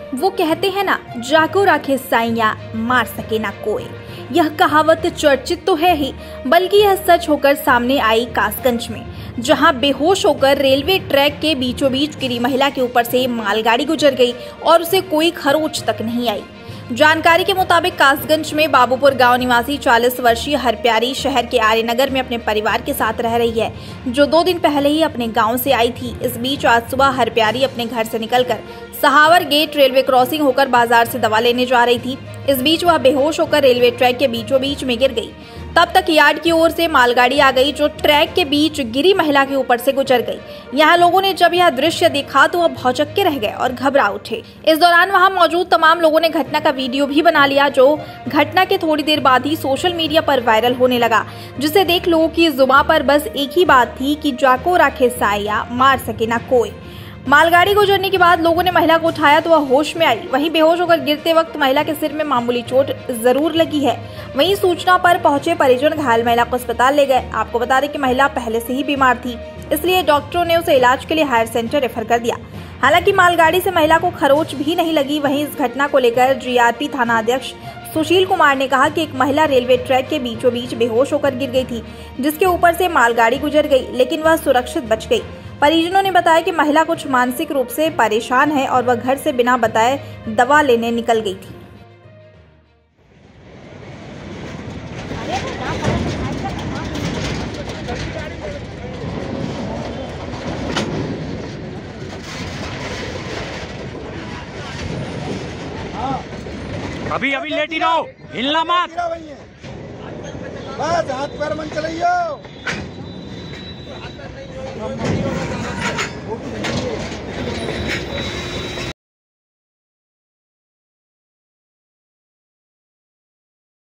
वो कहते हैं ना, जाको राखे साइया मार सके ना कोई। यह कहावत चर्चित तो है ही, बल्कि यह सच होकर सामने आई कासगंज में, जहां बेहोश होकर रेलवे ट्रैक के बीचों बीच गिरी महिला के ऊपर से मालगाड़ी गुजर गई और उसे कोई खरोच तक नहीं आई। जानकारी के मुताबिक कासगंज में बाबूपुर गांव निवासी 40 वर्षीय हरप्यारी शहर के आर्यनगर में अपने परिवार के साथ रह रही है, जो 2 दिन पहले ही अपने गांव से आई थी। इस बीच आज सुबह हरप्यारी अपने घर से निकलकर सहावर गेट रेलवे क्रॉसिंग होकर बाजार से दवा लेने जा रही थी। इस बीच वह बेहोश होकर रेलवे ट्रैक के बीचों बीच में गिर गई। तब तक यार्ड की ओर से मालगाड़ी आ गई, जो ट्रैक के बीच गिरी महिला के ऊपर से गुजर गई। यहाँ लोगों ने जब यह दृश्य देखा तो वह भौचक्के रह गए और घबरा उठे। इस दौरान वहां मौजूद तमाम लोगों ने घटना का वीडियो भी बना लिया, जो घटना के थोड़ी देर बाद ही सोशल मीडिया पर वायरल होने लगा, जिसे देख लोगों की जुबान पर बस एक ही बात थी कि जाको राखे साया मार सके ना कोई। मालगाड़ी गुजरने के बाद लोगों ने महिला को उठाया तो वह होश में आई। वहीं बेहोश होकर गिरते वक्त महिला के सिर में मामूली चोट जरूर लगी है। वहीं सूचना पर पहुंचे परिजन घायल महिला को अस्पताल ले गए। आपको बता दें कि महिला पहले से ही बीमार थी, इसलिए डॉक्टरों ने उसे इलाज के लिए हायर सेंटर रेफर कर दिया। हालांकि मालगाड़ी से महिला को खरोच भी नहीं लगी। वहीं इस घटना को लेकर जीआरपी थाना अध्यक्ष सुशील कुमार ने कहा कि एक महिला रेलवे ट्रैक के बीचों बीच बेहोश होकर गिर गई थी, जिसके ऊपर से मालगाड़ी गुजर गई, लेकिन वह सुरक्षित बच गई। परिजनों ने बताया कि महिला कुछ मानसिक रूप से परेशान है और वह घर से बिना बताए दवा लेने निकल गई थी। अभी लेट ही रहो, हिलना मत। बस हाथ पैर मन चलाइयो।